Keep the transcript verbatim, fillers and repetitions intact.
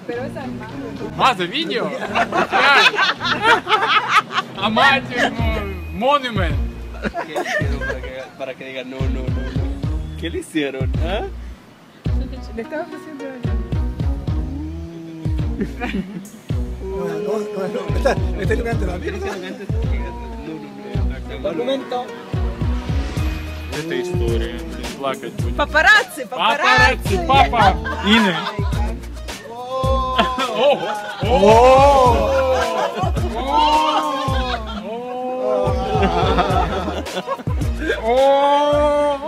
Pero esa es más. Más de video. Amate Monument. ¿Qué hicieron para que, para que digan no, no, no, no? ¿Qué le hicieron? ¿Ah? Le estaba ofreciendo No, no, no, no. Me está, me está iluminando la ¿Qué le mierda. hicieron antes? No, no, no. Documento. Это история, блин, плакать будет. Папарацци, Папарацци, папарацци. папа, Инны. О!